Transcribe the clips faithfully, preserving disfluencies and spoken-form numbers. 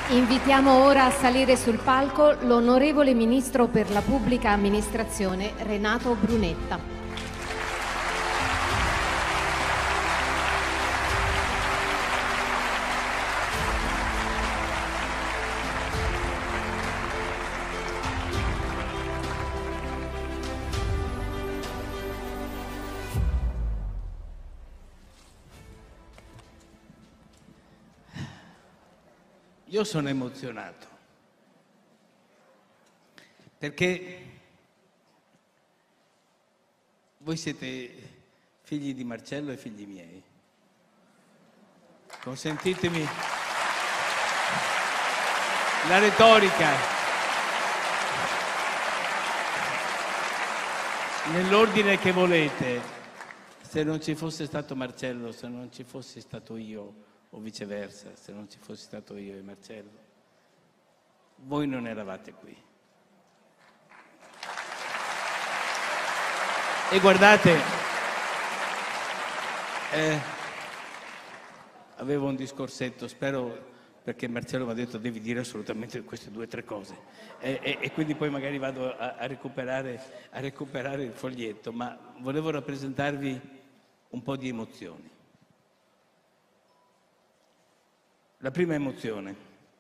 Invitiamo ora a salire sul palco l'onorevole Ministro per la Pubblica Amministrazione Renato Brunetta. Io sono emozionato perché voi siete figli di Marcello e figli miei. Consentitemi la retorica. Nell'ordine che volete, se non ci fosse stato Marcello, se non ci fossi stato io, o viceversa, se non ci fossi stato io e Marcello, voi non eravate qui. E guardate, eh, avevo un discorsetto, spero, perché Marcello mi ha detto devi dire assolutamente queste due o tre cose, e, e, e quindi poi magari vado a, a, recuperare, a recuperare il foglietto, ma volevo rappresentarvi un po' di emozioni. La prima emozione.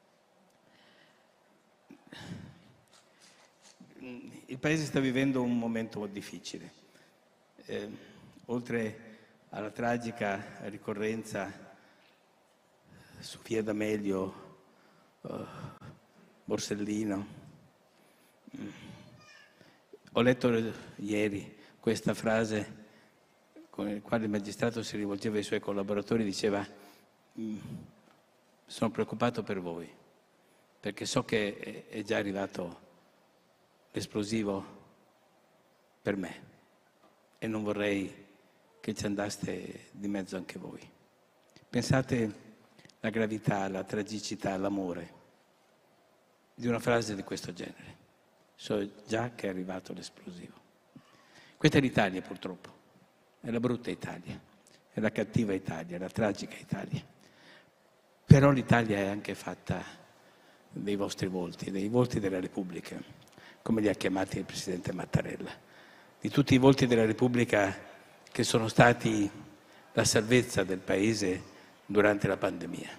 Il Paese sta vivendo un momento difficile. Eh, oltre alla tragica ricorrenza su Via D'Amelio, uh, Borsellino, mm. ho letto ieri questa frase con la quale il magistrato si rivolgeva ai suoi collaboratori, diceva mm, sono preoccupato per voi, perché so che è già arrivato l'esplosivo per me e non vorrei che ci andaste di mezzo anche voi. Pensate alla gravità, alla tragicità, all'amore di una frase di questo genere. So già che è arrivato l'esplosivo. Questa è l'Italia, purtroppo. È la brutta Italia, è la cattiva Italia, è la tragica Italia. Però l'Italia è anche fatta dei vostri volti, dei volti della Repubblica, come li ha chiamati il Presidente Mattarella, di tutti i volti della Repubblica che sono stati la salvezza del Paese durante la pandemia.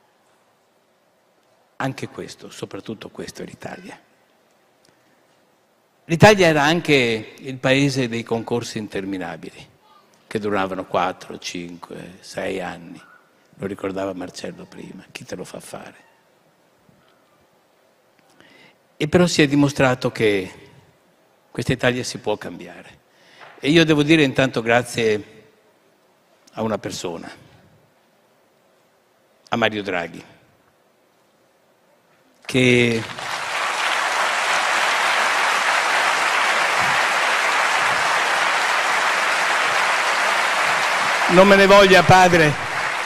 Anche questo, soprattutto questo è l'Italia. L'Italia era anche il Paese dei concorsi interminabili, che duravano quattro, cinque, sei anni. Lo ricordava Marcello prima, chi te lo fa fare? E però si è dimostrato che questa Italia si può cambiare. E io devo dire intanto grazie a una persona, a Mario Draghi, che non me ne voglia padre,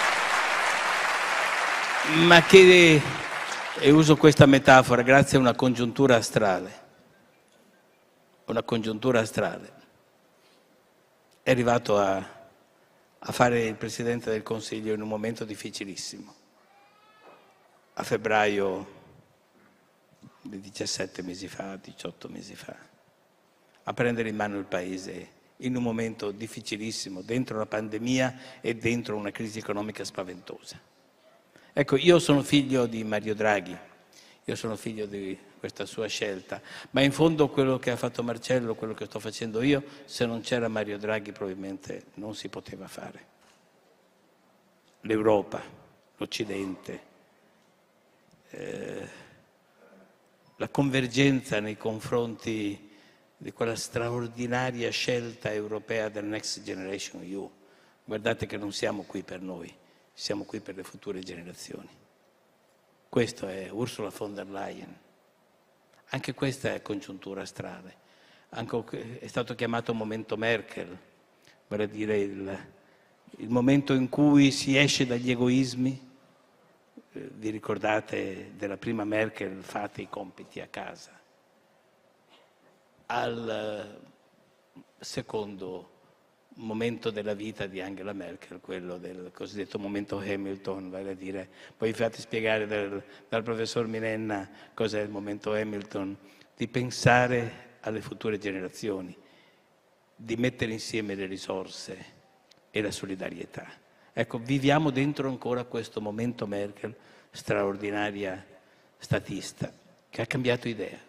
ma che, e uso questa metafora, grazie a una congiuntura astrale, una congiuntura astrale, è arrivato a, a fare il Presidente del Consiglio in un momento difficilissimo, a febbraio di diciassette mesi fa, diciotto mesi fa, a prendere in mano il Paese in un momento difficilissimo, dentro la pandemia e dentro una crisi economica spaventosa. Ecco, io sono figlio di Mario Draghi, io sono figlio di questa sua scelta, ma in fondo quello che ha fatto Marcello, quello che sto facendo io, se non c'era Mario Draghi probabilmente non si poteva fare. L'Europa, l'Occidente, eh, la convergenza nei confronti di quella straordinaria scelta europea del Next Generation E U. Guardate che non siamo qui per noi, siamo qui per le future generazioni. Questo è Ursula von der Leyen. Anche questa è congiuntura astrale. Anche, è stato chiamato momento Merkel, vale a dire il, il momento in cui si esce dagli egoismi. Eh, vi ricordate della prima Merkel, fate i compiti a casa. Al secondo momento della vita di Angela Merkel, quello del cosiddetto momento Hamilton, vale a dire, poi vi fate spiegare dal, dal professor Minenna cos'è il momento Hamilton, di pensare alle future generazioni, di mettere insieme le risorse e la solidarietà. Ecco, viviamo dentro ancora questo momento Merkel, straordinaria statista, che ha cambiato idea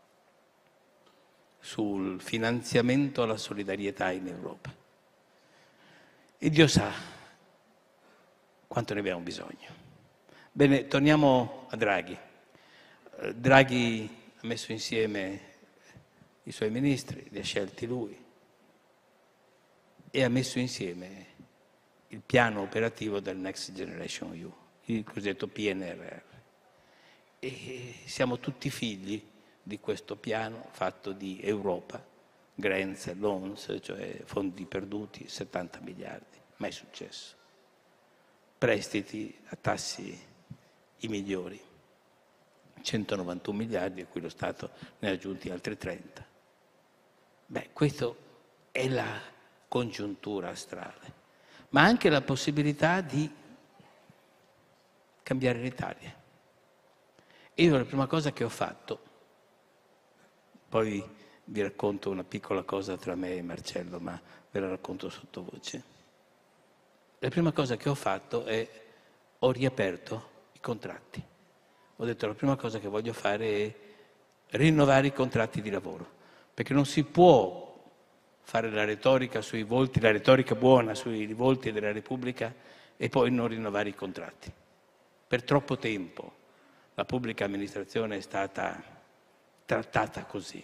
sul finanziamento alla solidarietà in Europa. E Dio sa quanto ne abbiamo bisogno. Bene, torniamo a Draghi. Draghi ha messo insieme i suoi ministri, li ha scelti lui e ha messo insieme il piano operativo del Next Generation E U, il cosiddetto P N R R. E siamo tutti figli di questo piano fatto di Europa, grants, loans, cioè fondi perduti, settanta miliardi, mai successo. Prestiti a tassi i migliori, centonovantuno miliardi, a cui lo Stato ne ha aggiunti altri trenta. Beh, questa è la congiuntura astrale, ma anche la possibilità di cambiare l'Italia. Io la prima cosa che ho fatto, poi vi racconto una piccola cosa tra me e Marcello, ma ve la racconto sottovoce. La prima cosa che ho fatto è ho riaperto i contratti. Ho detto la prima cosa che voglio fare è rinnovare i contratti di lavoro, perché non si può fare la retorica sui volti, la retorica buona sui volti della Repubblica e poi non rinnovare i contratti. Per troppo tempo la pubblica amministrazione è stata trattata così.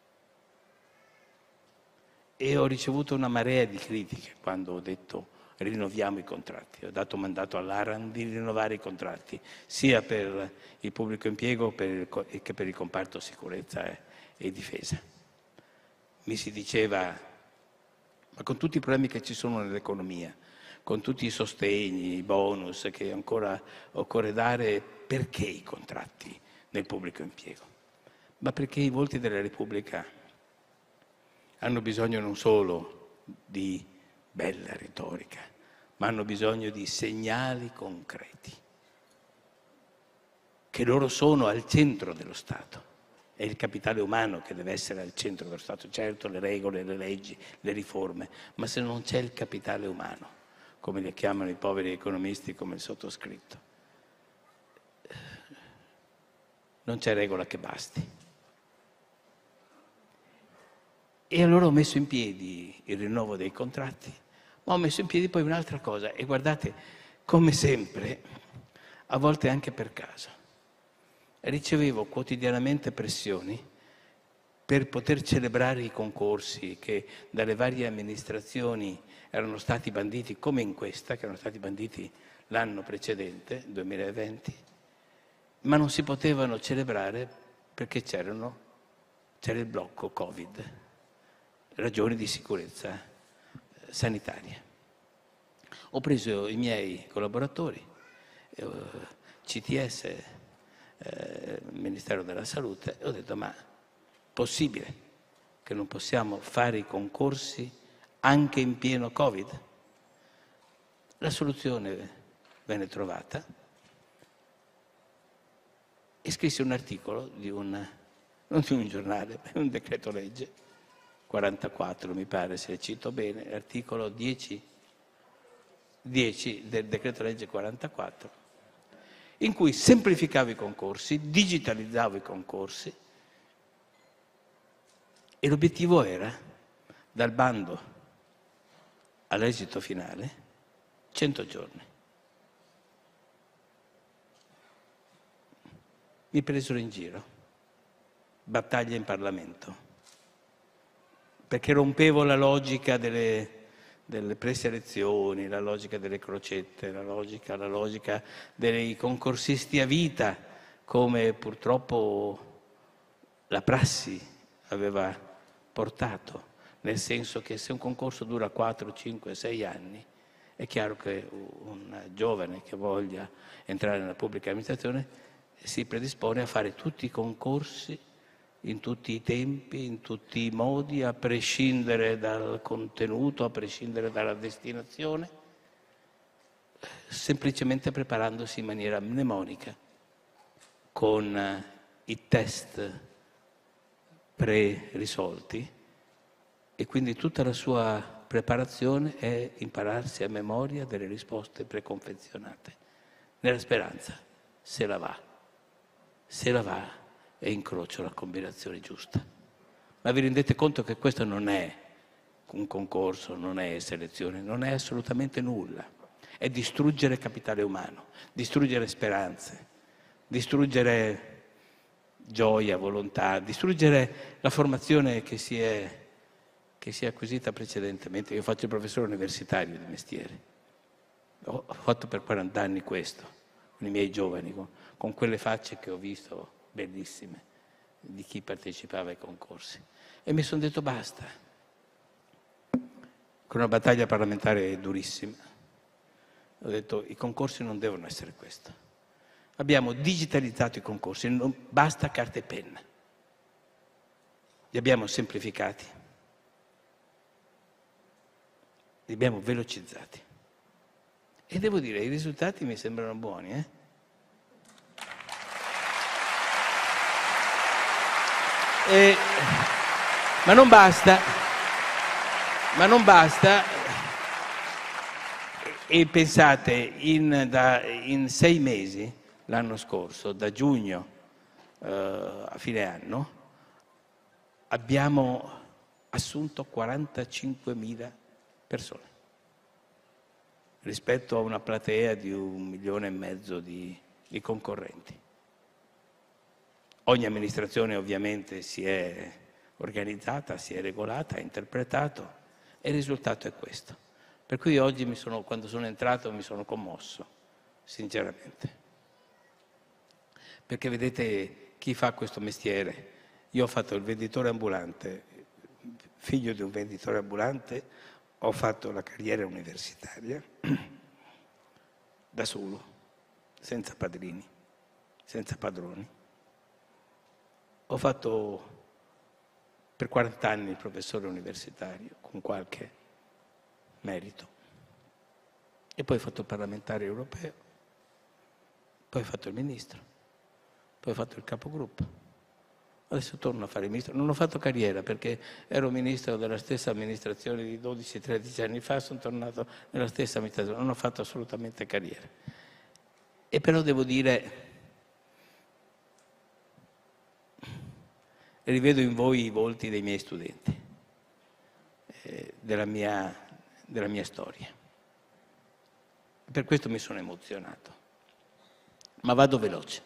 E ho ricevuto una marea di critiche quando ho detto rinnoviamo i contratti. Ho dato mandato all'Aran di rinnovare i contratti, sia per il pubblico impiego che per il comparto sicurezza e difesa. Mi si diceva, ma con tutti i problemi che ci sono nell'economia, con tutti i sostegni, i bonus che ancora occorre dare, perché i contratti nel pubblico impiego? Ma perché i volti della Repubblica hanno bisogno non solo di bella retorica, ma hanno bisogno di segnali concreti, che loro sono al centro dello Stato. È il capitale umano che deve essere al centro dello Stato, certo le regole, le leggi, le riforme, ma se non c'è il capitale umano, come li chiamano i poveri economisti come il sottoscritto, non c'è regola che basti. E allora ho messo in piedi il rinnovo dei contratti, ma ho messo in piedi poi un'altra cosa, e guardate, come sempre, a volte anche per caso, ricevevo quotidianamente pressioni per poter celebrare i concorsi che dalle varie amministrazioni erano stati banditi, come in questa, che erano stati banditi l'anno precedente, duemilaventi, ma non si potevano celebrare perché c'erano, c'era il blocco Covid, ragioni di sicurezza sanitaria. Ho preso i miei collaboratori, eh, C T S, eh, Ministero della Salute, e ho detto, ma possibile che non possiamo fare i concorsi anche in pieno Covid? La soluzione venne trovata e scrissi un articolo di un, non di un giornale, ma di un decreto legge, quarantaquattro mi pare, se cito bene, l'articolo dieci, dieci del decreto legge quarantaquattro, in cui semplificavo i concorsi, digitalizzavo i concorsi e l'obiettivo era, dal bando all'esito finale, cento giorni. Mi presero in giro, battaglia in Parlamento, perché rompevo la logica delle, delle preselezioni, la logica delle crocette, la logica, la logica dei concorsisti a vita, come purtroppo la prassi aveva portato, nel senso che se un concorso dura quattro, cinque, sei anni, è chiaro che un giovane che voglia entrare nella pubblica amministrazione si predispone a fare tutti i concorsi in tutti i tempi, in tutti i modi, a prescindere dal contenuto, a prescindere dalla destinazione, semplicemente preparandosi in maniera mnemonica, con i test pre-risolti, e quindi tutta la sua preparazione è impararsi a memoria delle risposte preconfezionate, nella speranza, se la va, se la va e incrocio la combinazione giusta. Ma vi rendete conto che questo non è un concorso, non è selezione, non è assolutamente nulla. È distruggere capitale umano, distruggere speranze, distruggere gioia, volontà, distruggere la formazione che si è, che si è acquisita precedentemente. Io faccio il professore universitario di mestiere. Ho fatto per quaranta anni questo, con i miei giovani, con, con quelle facce che ho visto bellissime di chi partecipava ai concorsi. E mi sono detto basta, con una battaglia parlamentare durissima. Ho detto i concorsi non devono essere questo. Abbiamo digitalizzato i concorsi, non basta carta e penna. Li abbiamo semplificati, li abbiamo velocizzati. E devo dire, i risultati mi sembrano buoni, eh? E, ma non basta, ma non basta. E, e pensate, in, da, in sei mesi, l'anno scorso, da giugno eh, a fine anno, abbiamo assunto quarantacinquemila persone, rispetto a una platea di un milione e mezzo di, di concorrenti. Ogni amministrazione ovviamente si è organizzata, si è regolata, ha interpretato, e il risultato è questo. Per cui oggi, mi sono, quando sono entrato, mi sono commosso, sinceramente. Perché vedete, chi fa questo mestiere, io ho fatto il venditore ambulante, figlio di un venditore ambulante, ho fatto la carriera universitaria da solo, senza padrini, senza padroni. Ho fatto per quaranta anni il professore universitario, con qualche merito. E poi ho fatto il parlamentare europeo, poi ho fatto il ministro, poi ho fatto il capogruppo. Adesso torno a fare il ministro. Non ho fatto carriera perché ero ministro della stessa amministrazione di dodici tredici anni fa, sono tornato nella stessa amministrazione, non ho fatto assolutamente carriera. E però devo dire, rivedo in voi i volti dei miei studenti, eh, della, mia, della mia storia. Per questo mi sono emozionato. Ma vado veloce.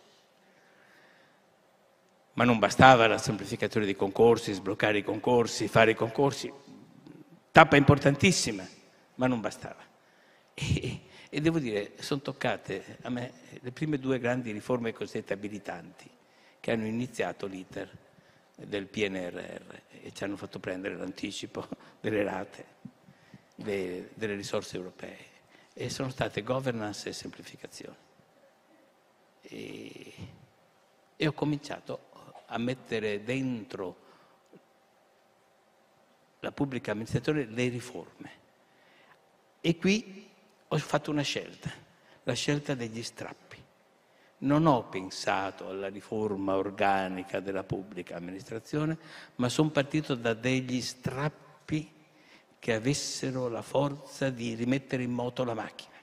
Ma non bastava la semplificazione dei concorsi, sbloccare i concorsi, fare i concorsi, tappa importantissima, ma non bastava. E, e devo dire, sono toccate a me le prime due grandi riforme cosiddette abilitanti che hanno iniziato l'iter del P N R R e ci hanno fatto prendere l'anticipo delle rate de, delle risorse europee. E sono state governance e semplificazione. E, e ho cominciato a mettere dentro la pubblica amministrazione le riforme. E qui ho fatto una scelta, la scelta degli strappi. Non ho pensato alla riforma organica della pubblica amministrazione, ma sono partito da degli strappi che avessero la forza di rimettere in moto la macchina.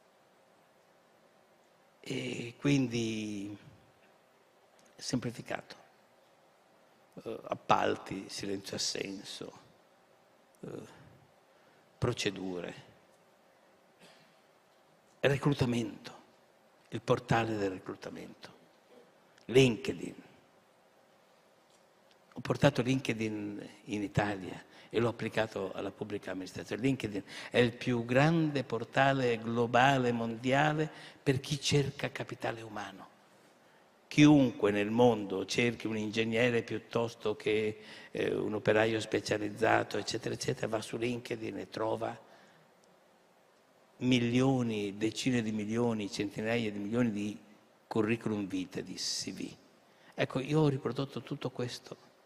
E quindi semplificato. Uh, appalti, silenzio assenso, uh, procedure, reclutamento, il portale del reclutamento, LinkedIn. Ho portato LinkedIn in Italia e l'ho applicato alla pubblica amministrazione. LinkedIn è il più grande portale globale mondiale per chi cerca capitale umano. Chiunque nel mondo cerchi un ingegnere piuttosto che eh, un operaio specializzato, eccetera, eccetera, va su LinkedIn e trova milioni, decine di milioni, centinaia di milioni di curriculum vitae, di C V. Ecco, io ho riprodotto tutto questo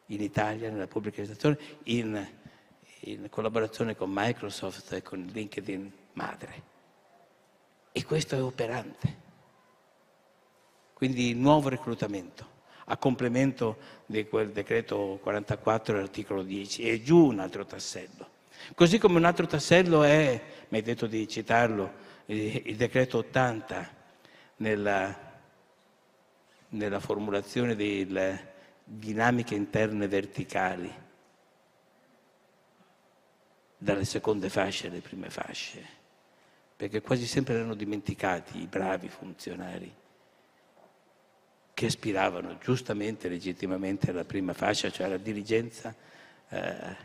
in Italia, nella pubblica amministrazione, in, in collaborazione con Microsoft e con LinkedIn madre. E questo è operante. Quindi nuovo reclutamento, a complemento di quel decreto quarantaquattro, l'articolo dieci, e giù un altro tassello. Così come un altro tassello è, mi hai detto di citarlo, il, il decreto ottanta, nella, nella formulazione delle dinamiche interne verticali, dalle seconde fasce alle prime fasce, perché quasi sempre erano dimenticati i bravi funzionari che aspiravano giustamente, legittimamente alla prima fascia, cioè alla dirigenza, eh,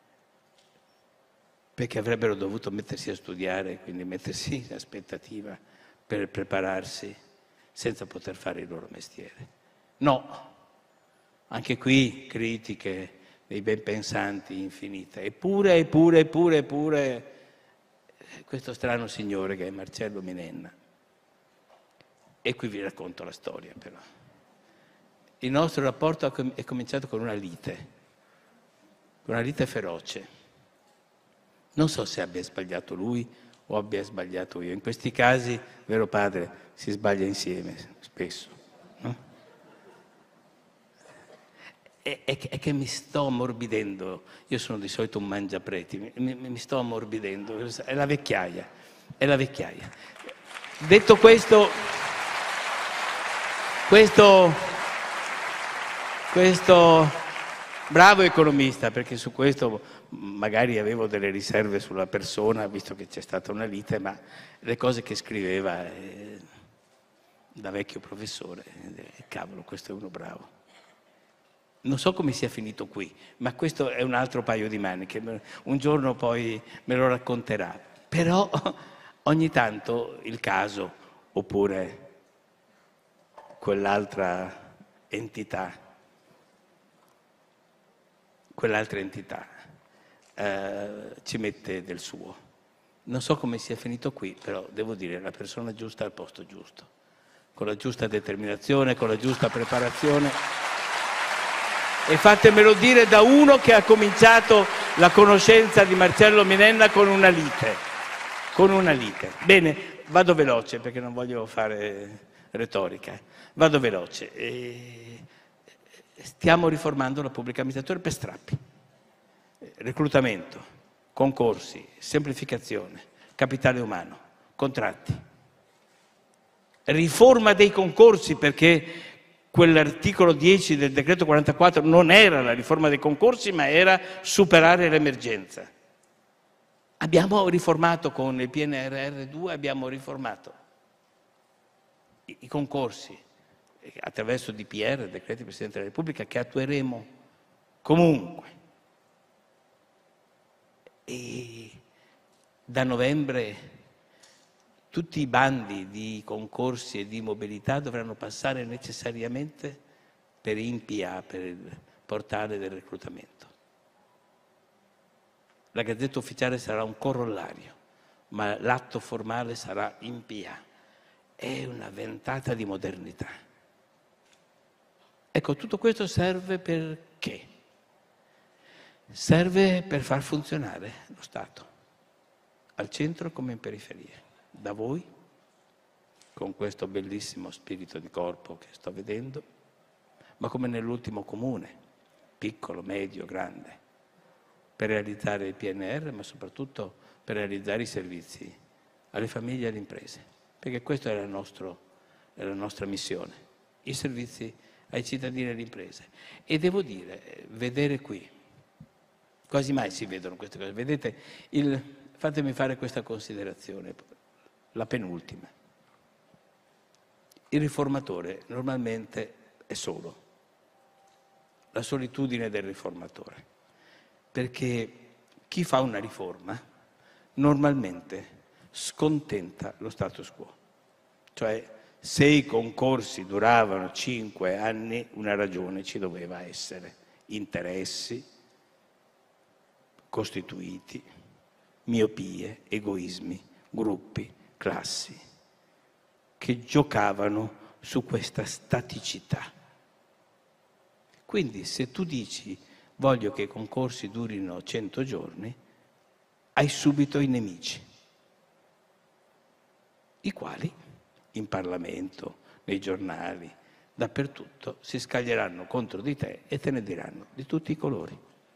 perché avrebbero dovuto mettersi a studiare, quindi mettersi in aspettativa per prepararsi senza poter fare il loro mestiere. No, anche qui critiche dei ben pensanti infinite. Eppure, eppure, eppure, eppure, questo strano signore che è Marcello Minenna. E qui vi racconto la storia però. Il nostro rapporto è cominciato con una lite, con una lite feroce. Non so se abbia sbagliato lui o abbia sbagliato io. In questi casi, vero padre, si sbaglia insieme, spesso. No? È, è, è che mi sto ammorbidendo. Io sono di solito un mangiapreti, mi, mi, mi sto ammorbidendo. È la vecchiaia, è la vecchiaia. Detto questo, questo, questo bravo economista, perché su questo magari avevo delle riserve sulla persona, visto che c'è stata una lite, ma le cose che scriveva eh, da vecchio professore, eh, cavolo, questo è uno bravo. Non so come sia finito qui, ma questo è un altro paio di maniche, un giorno poi me lo racconterà. Però ogni tanto il caso, oppure quell'altra entità, quell'altra entità eh, ci mette del suo. Non so come sia finito qui, però devo dire la persona giusta al posto giusto, con la giusta determinazione, con la giusta preparazione. E fatemelo dire da uno che ha cominciato la conoscenza di Marcello Minenna con una lite, con una lite. Bene, vado veloce perché non voglio fare retorica, vado veloce. E stiamo riformando la pubblica amministrazione per strappi. Reclutamento, concorsi, semplificazione, capitale umano, contratti. Riforma dei concorsi, perché quell'articolo dieci del decreto quarantaquattro non era la riforma dei concorsi, ma era superare l'emergenza. Abbiamo riformato con il P N R R due, abbiamo riformato i, i concorsi attraverso D P R, decreti del Presidente della Repubblica, che attueremo comunque. E da novembre tutti i bandi di concorsi e di mobilità dovranno passare necessariamente per I N P A, per il portale del reclutamento. La Gazzetta Ufficiale sarà un corollario, ma l'atto formale sarà I N P A. È una ventata di modernità. Ecco, tutto questo serve perché? Serve per far funzionare lo Stato, al centro come in periferia. Da voi, con questo bellissimo spirito di corpo che sto vedendo, ma come nell'ultimo comune, piccolo, medio, grande, per realizzare il P N R, ma soprattutto per realizzare i servizi alle famiglie e alle imprese, perché questa è la, nostro, è la nostra missione, i servizi ai cittadini e alle imprese. E devo dire, vedere qui, quasi mai si vedono queste cose, vedete, il, fatemi fare questa considerazione, la penultima. Il riformatore normalmente è solo, la solitudine del riformatore, perché chi fa una riforma normalmente scontenta lo status quo, cioè se i concorsi duravano cinque anni una ragione ci doveva essere, interessi costituiti, miopie, egoismi, gruppi, classi, che giocavano su questa staticità. Quindi se tu dici voglio che i concorsi durino cento giorni, hai subito i nemici, i quali in Parlamento, nei giornali, dappertutto si scaglieranno contro di te e te ne diranno di tutti i colori.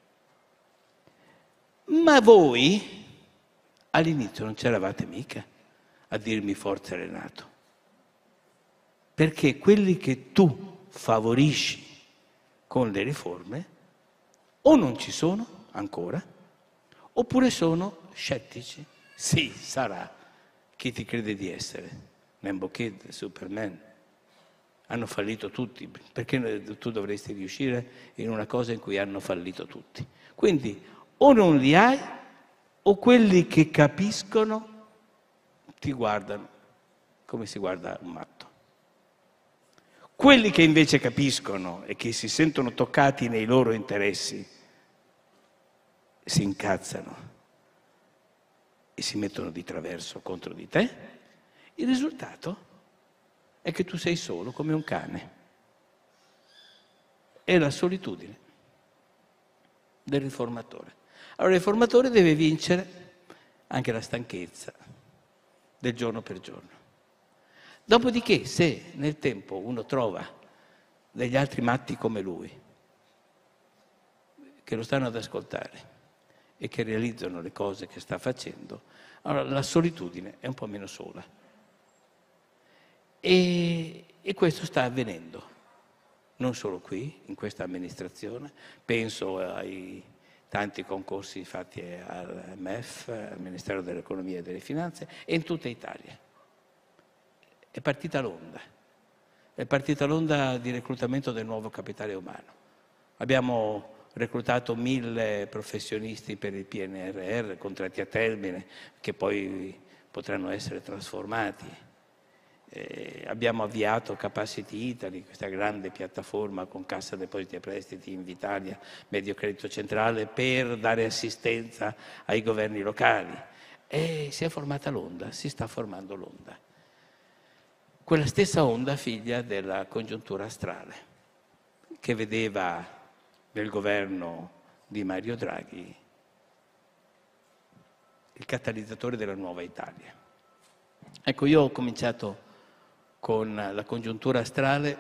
Ma voi all'inizio non c'eravate mica a dirmi forza Renato, perché quelli che tu favorisci con le riforme o non ci sono ancora, oppure sono scettici. Sì, sarà. Chi ti crede di essere? Nembo Kid, Superman. Hanno fallito tutti, perché tu dovresti riuscire in una cosa in cui hanno fallito tutti. Quindi o non li hai, o quelli che capiscono ti guardano come si guarda un matto. Quelli che invece capiscono e che si sentono toccati nei loro interessi si incazzano e si mettono di traverso contro di te. Il risultato è che tu sei solo come un cane. È la solitudine del riformatore. Allora il riformatore deve vincere anche la stanchezza del giorno per giorno. Dopodiché, se nel tempo uno trova degli altri matti come lui, che lo stanno ad ascoltare e che realizzano le cose che sta facendo, allora la solitudine è un po' meno sola. E, e questo sta avvenendo, non solo qui, in questa amministrazione, penso ai tanti concorsi fatti al M E F, al Ministero dell'Economia e delle Finanze, e in tutta Italia. È partita l'onda, è partita l'onda di reclutamento del nuovo capitale umano. Abbiamo reclutato mille professionisti per il P N R R, contratti a termine, che poi potranno essere trasformati. Eh, abbiamo avviato Capacity Italy, questa grande piattaforma con Cassa Depositi e Prestiti, Invitalia, Medio Credito Centrale, per dare assistenza ai governi locali. E si è formata l'onda, si sta formando l'onda. Quella stessa onda figlia della congiuntura astrale, che vedeva nel governo di Mario Draghi il catalizzatore della nuova Italia. Ecco, io ho cominciato con la congiuntura astrale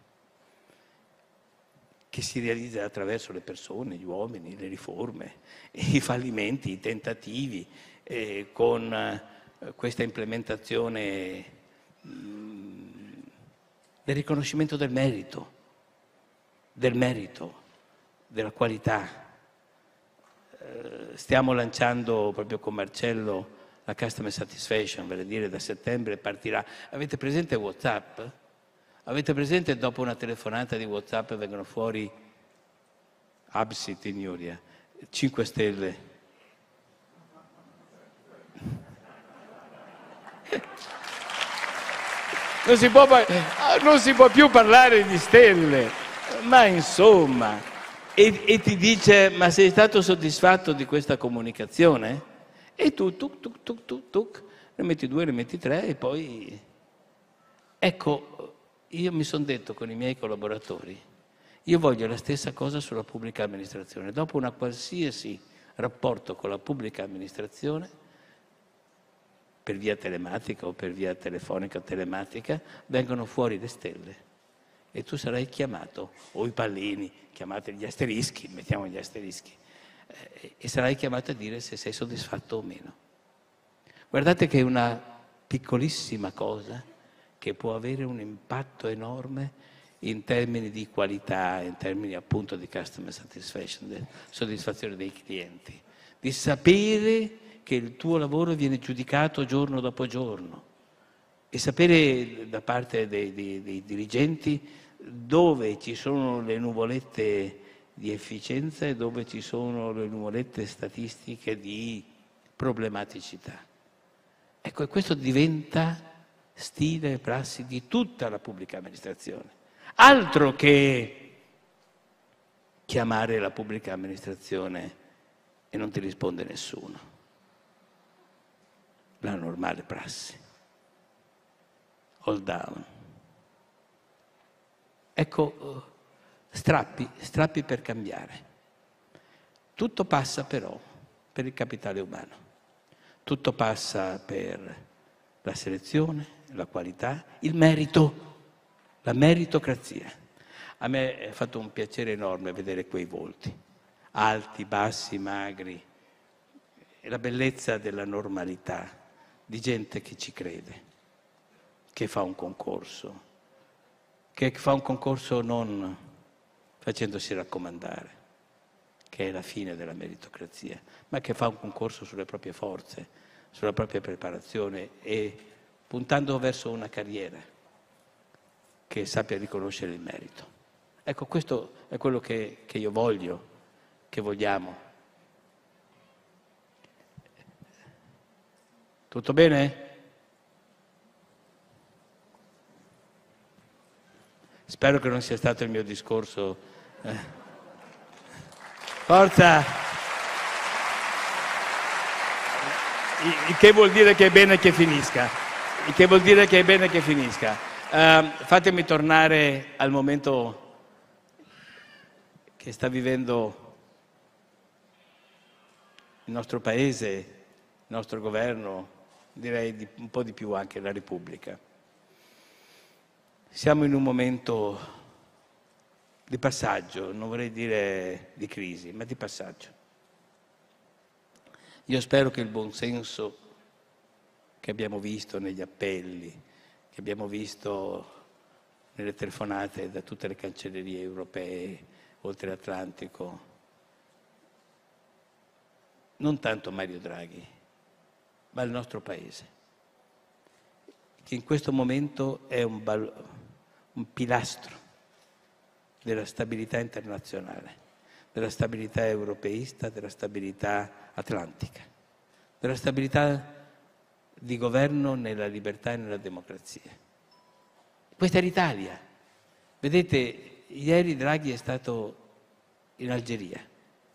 che si realizza attraverso le persone, gli uomini, le riforme, i fallimenti, i tentativi, eh, con eh, questa implementazione del riconoscimento del merito, del merito, della qualità. Eh, stiamo lanciando proprio con Marcello la Customer Satisfaction, vale a dire da settembre partirà. Avete presente WhatsApp? Avete presente dopo una telefonata di WhatsApp vengono fuori Absit in Iuria, cinque stelle. Non si, può, non si può più parlare di stelle, ma insomma, e, e ti dice, ma sei stato soddisfatto di questa comunicazione? E tu, tuc, tuc, tuc, tuc, tuc, ne metti due, ne metti tre e poi... Ecco, io mi sono detto con i miei collaboratori, io voglio la stessa cosa sulla pubblica amministrazione. Dopo una qualsiasi rapporto con la pubblica amministrazione, per via telematica o per via telefonica o telematica, vengono fuori le stelle e tu sarai chiamato, o i pallini, chiamate gli asterischi, mettiamo gli asterischi, eh, e sarai chiamato a dire se sei soddisfatto o meno. Guardate che è una piccolissima cosa che può avere un impatto enorme in termini di qualità, in termini appunto di customer satisfaction, di soddisfazione dei clienti, di sapere che il tuo lavoro viene giudicato giorno dopo giorno e sapere da parte dei, dei, dei dirigenti dove ci sono le nuvolette di efficienza e dove ci sono le nuvolette statistiche di problematicità. Ecco, e questo diventa stile e prassi di tutta la pubblica amministrazione. Altro che chiamare la pubblica amministrazione e non ti risponde nessuno. La normale prassi. All down. Ecco, strappi, strappi per cambiare. Tutto passa però per il capitale umano, tutto passa per la selezione, la qualità, il merito, la meritocrazia. A me è fatto un piacere enorme vedere quei volti, alti, bassi, magri, e la bellezza della normalità, di gente che ci crede, che fa un concorso, che fa un concorso non facendosi raccomandare, che è la fine della meritocrazia, ma che fa un concorso sulle proprie forze, sulla propria preparazione e puntando verso una carriera che sappia riconoscere il merito. Ecco, questo è quello che, che io voglio, che vogliamo. Tutto bene? Spero che non sia stato il mio discorso. Eh. Forza! Il che vuol dire che è bene che finisca. Il che vuol dire che è bene che finisca. Uh, fatemi tornare al momento che sta vivendo il nostro Paese, il nostro governo, direi di, un po' di più anche la Repubblica. Siamo in un momento di passaggio, non vorrei dire di crisi, ma di passaggio. Io spero che il buonsenso che abbiamo visto negli appelli, che abbiamo visto nelle telefonate da tutte le cancellerie europee, oltre l'Atlantico, non tanto Mario Draghi, ma il nostro Paese, che in questo momento è un, bal- un pilastro della stabilità internazionale, della stabilità europeista, della stabilità atlantica, della stabilità di governo nella libertà e nella democrazia. Questa è l'Italia. Vedete, ieri Draghi è stato in Algeria,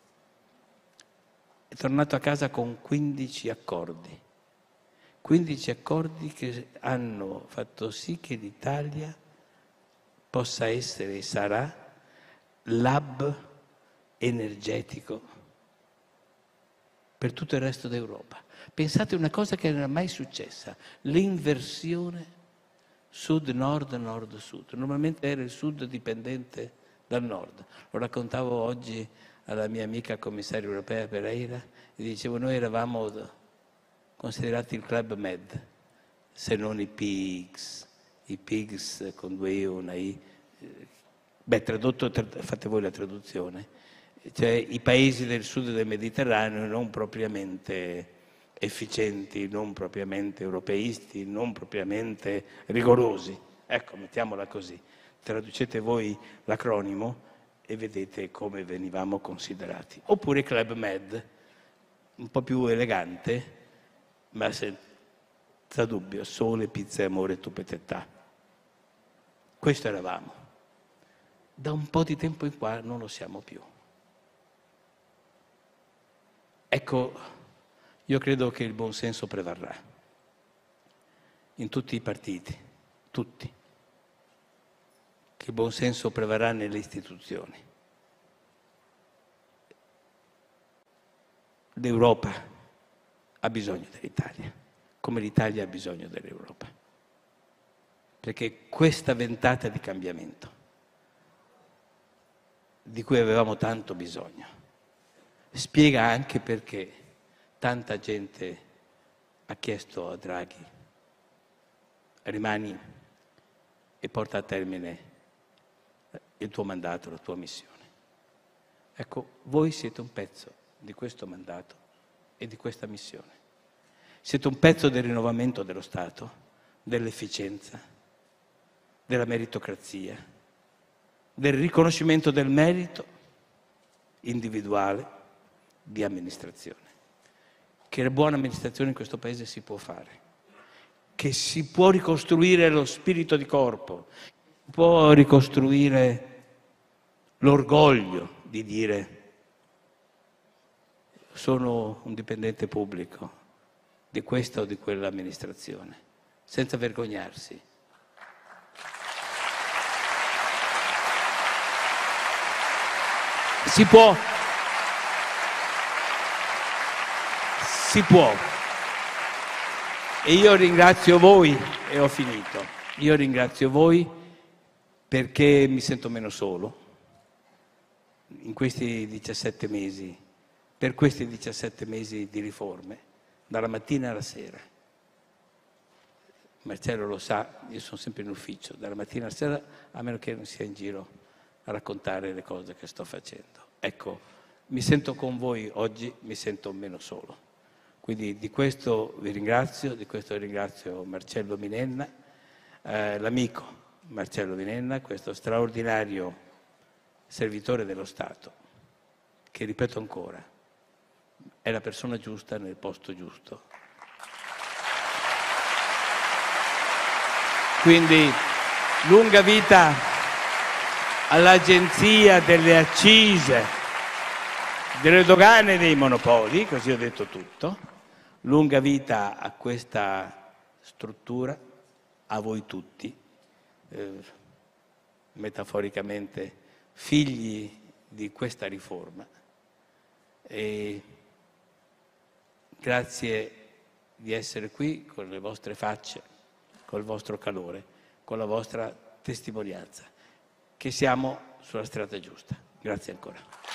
è tornato a casa con quindici accordi, quindici accordi che hanno fatto sì che l'Italia possa essere e sarà l'hub energetico per tutto il resto d'Europa. Pensate a una cosa che non era mai successa, l'inversione sud-nord, nord-sud. Normalmente era il sud dipendente dal nord. Lo raccontavo oggi alla mia amica commissaria europea Pereira e dicevo noi eravamo considerati il Club Med, se non i pigs, i pigs con due i e una i. Beh, tradotto, fate voi la traduzione, cioè i paesi del sud del Mediterraneo non propriamente efficienti, non propriamente europeisti, non propriamente rigorosi. Ecco, mettiamola così. Traducete voi l'acronimo e vedete come venivamo considerati. Oppure Club Med, un po' più elegante, ma senza dubbio, sole, pizza e amore, tupetetà. Questo eravamo. Da un po' di tempo in qua non lo siamo più. Ecco, io credo che il buonsenso prevarrà in tutti i partiti, tutti. Che il buonsenso prevarrà nelle istituzioni. L'Europa ha bisogno dell'Italia, come l'Italia ha bisogno dell'Europa. Perché questa ventata di cambiamento, di cui avevamo tanto bisogno, spiega anche perché tanta gente ha chiesto a Draghi: rimani e porta a termine il tuo mandato, la tua missione. Ecco, voi siete un pezzo di questo mandato e di questa missione. Siete un pezzo del rinnovamento dello Stato, dell'efficienza, della meritocrazia, del riconoscimento del merito individuale di amministrazione. Che la buona amministrazione in questo Paese si può fare, che si può ricostruire lo spirito di corpo, può ricostruire l'orgoglio di dire sono un dipendente pubblico di questa o di quella amministrazione, senza vergognarsi. Si può, si può. E io ringrazio voi, e ho finito, io ringrazio voi perché mi sento meno solo in questi diciassette mesi, per questi diciassette mesi di riforme, dalla mattina alla sera. Marcello lo sa, io sono sempre in ufficio, dalla mattina alla sera, a meno che non sia in giro a raccontare le cose che sto facendo. Ecco, mi sento con voi oggi, mi sento meno solo. Quindi di questo vi ringrazio, di questo ringrazio Marcello Minenna, eh, l'amico Marcello Minenna, questo straordinario servitore dello Stato, che ripeto ancora, è la persona giusta nel posto giusto. Quindi lunga vita all'Agenzia delle Accise, delle dogane e dei monopoli, così ho detto tutto. Lunga vita a questa struttura, a voi tutti, eh, metaforicamente figli di questa riforma. E grazie di essere qui con le vostre facce, col vostro calore, con la vostra testimonianza, che siamo sulla strada giusta. Grazie ancora.